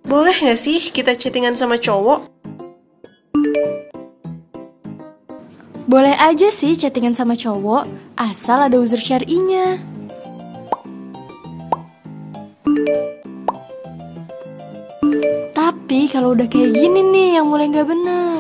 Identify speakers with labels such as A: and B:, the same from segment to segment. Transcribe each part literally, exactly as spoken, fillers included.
A: Boleh nggak sih kita chattingan sama cowok?
B: Boleh aja sih chattingan sama cowok, asal ada uzur syar'inya. Tapi kalau udah kayak gini nih yang mulai nggak bener.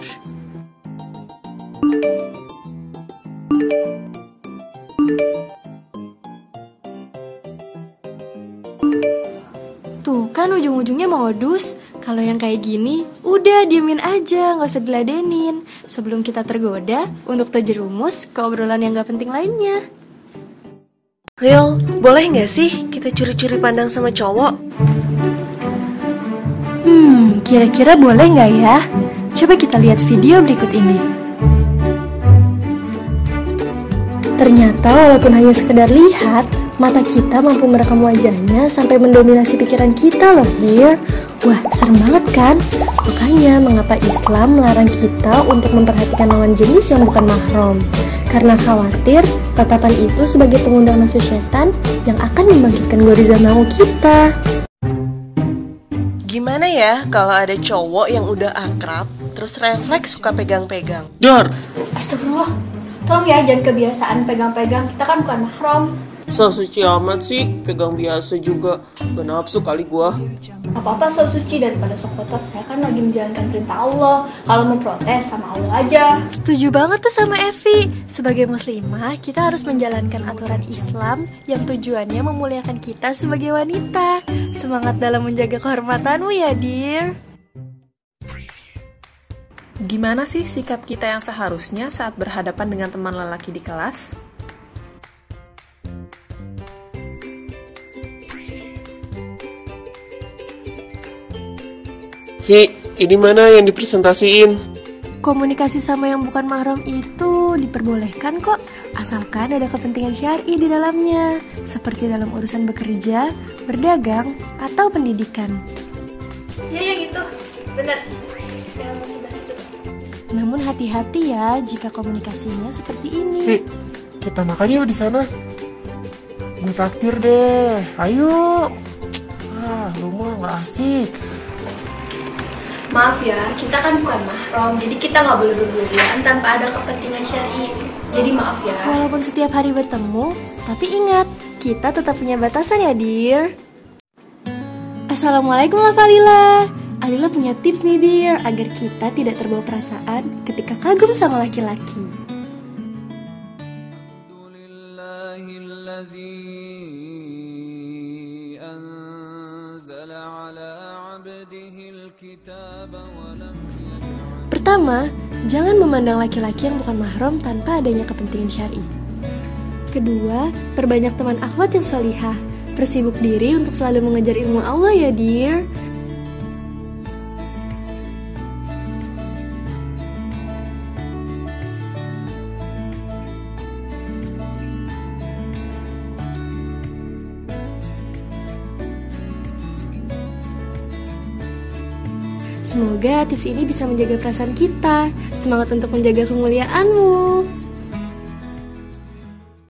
B: Tuh kan ujung-ujungnya modus. Kalau yang kayak gini, udah diemin aja, nggak usah diladenin. Sebelum kita tergoda untuk terjerumus ke obrolan yang nggak penting lainnya.
A: Lil, boleh nggak sih kita curi-curi pandang sama cowok?
B: Hmm, kira-kira boleh nggak ya? Coba kita lihat video berikut ini. Ternyata walaupun hanya sekedar lihat, mata kita mampu merekam wajahnya sampai mendominasi pikiran kita loh, dear. Wah, serem banget kan? Makanya mengapa Islam melarang kita untuk memperhatikan lawan jenis yang bukan mahram? Karena khawatir tatapan itu sebagai pengundang nafsu setan yang akan membangkitkan goriza mau kita.
A: Gimana ya kalau ada cowok yang udah akrab, terus refleks suka pegang-pegang?
C: Dar,
D: Astagfirullah, tolong ya jangan kebiasaan pegang-pegang, kita kan bukan mahram.
C: so suci amat sih, pegang biasa juga. Gak nafsu kali gua.
D: Apa-apa so suci daripada sok kotor, saya kan lagi menjalankan perintah Allah. Kalau mau protes sama Allah aja.
B: Setuju banget tuh sama Evi. Sebagai muslimah, kita harus menjalankan aturan Islam yang tujuannya memuliakan kita sebagai wanita. Semangat dalam menjaga kehormatanmu ya, dear.
E: Gimana sih sikap kita yang seharusnya saat berhadapan dengan teman lelaki di kelas?
C: Hi, ini mana yang dipresentasiin?
B: Komunikasi sama yang bukan mahram itu diperbolehkan kok, asalkan ada kepentingan syar'i di dalamnya, seperti dalam urusan bekerja, berdagang, atau pendidikan.
D: Iya, ya gitu, bener.
B: Namun hati-hati ya jika komunikasinya seperti ini.
F: Vi, kita makan yuk di sana. Gue traktir deh, ayo. Ah, lu mah nggak asik.
D: Maaf ya, kita kan bukan mahram, jadi kita nggak boleh berduaan tanpa ada kepentingan syar'i. Jadi maaf ya.
B: Walaupun setiap hari bertemu, tapi ingat, kita tetap punya batasan ya, dear. Assalamualaikum Lafalila. Alila punya tips nih, dear, agar kita tidak terbawa perasaan ketika kagum sama laki-laki. Pertama, jangan memandang laki-laki yang bukan mahram tanpa adanya kepentingan syar'i. Kedua, perbanyak teman akhwat yang sholihah. Persibuk diri untuk selalu mengejar ilmu Allah ya, dear. Semoga tips ini bisa menjaga perasaan kita. Semangat untuk menjaga kemuliaanmu.